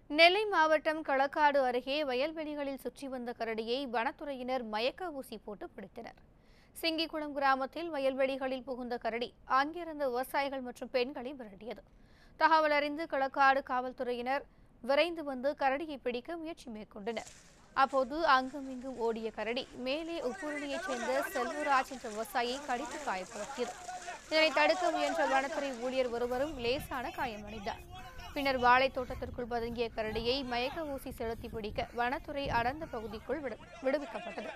நெல்லை மாவட்டம் களக்காடு அருகே வயல்வெளிகளில் சுற்றி வந்த கரடியை வனத்துறையினர் மயக்க ஊசி போட்டு பிடித்தனர். சிங்கிக்குளம் கிராமத்தில் வயல்வெளிகளில் புகுந்த கரடி அங்கிருந்த விவசாயிகள் மற்றும் பெண்களை விரட்டியது. தகவல் அறிந்து களக்காடு காவல்துறையினர் விரைந்து வந்து கரடியை பிடிக்க முயற்சி மேற்கொண்டனர். அப்போது அங்கும் இங்கும் ஓடிய கரடி மேலே உப்புரணியைச் சேர்ந்த செல்வராஜ் என்ற விவசாயியை கடித்து காயப்படுத்தியது. இதனை தடுக்க முயன்ற வனத்துறை ஊழியர் ஒருவரும் லேசான காயமடைந்தார். பின்னர் வாழை தோட்டத்திற்குள் பதுங்கிய கரடியை மயக்க ஊசி செலுத்தி பிடிக்க வனத்துறை அடர்ந்த பகுதிக்குள் விடுவிக்கப்பட்டது.